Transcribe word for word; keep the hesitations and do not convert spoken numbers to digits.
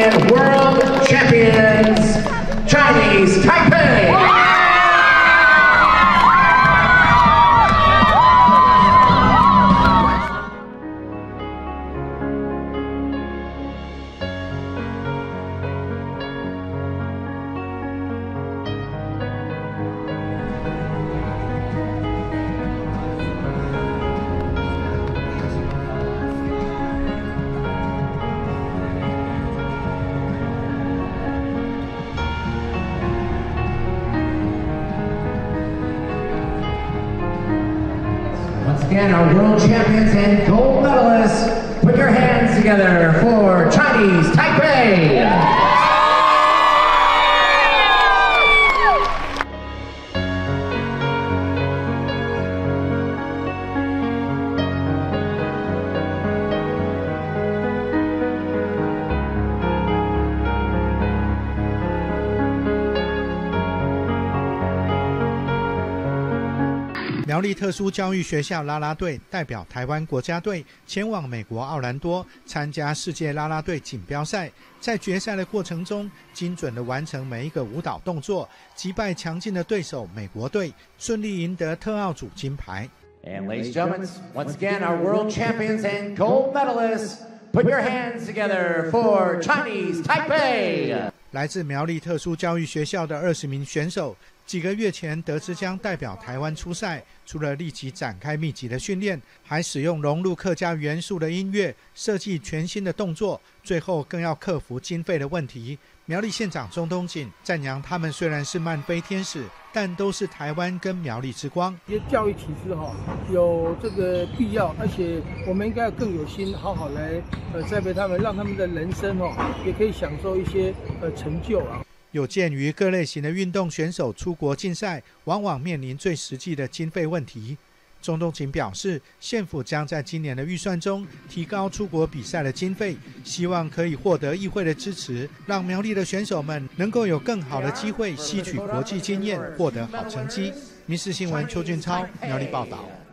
and world champions, Chinese Taipei. Once again, our world champions and gold medalists, put your hands together for Chinese Taipei. 苗栗特殊教育学校啦啦队代表台湾国家队前往美国奥兰多参加世界啦啦队锦标赛，在决赛的过程中，精准地完成每一个舞蹈动作，击败强劲的对手美国队，顺利赢得特奥组金牌。 And ladies and gentlemen, once again, our world champions and gold medalists, put your hands together for Chinese Taipei. 来自苗栗特殊教育学校的二十名选手，几个月前得知将代表台湾出赛，除了立即展开密集的训练，还使用融入客家元素的音乐，设计全新的动作，最后更要克服经费的问题。苗栗县长钟东锦赞扬他们虽然是慢飞天使，但都是台湾跟苗栗之光。 一些教育体制哈有这个必要，而且我们应该要更有心，好好来呃栽培他们，让他们的人生哦也可以享受一些呃成就啊。 有鉴于各类型的运动选手出国竞赛，往往面临最实际的经费问题。钟东锦表示，县府将在今年的预算中提高出国比赛的经费，希望可以获得议会的支持，让苗栗的选手们能够有更好的机会吸取国际经验，获得好成绩。民视新闻邱俊超苗栗报道。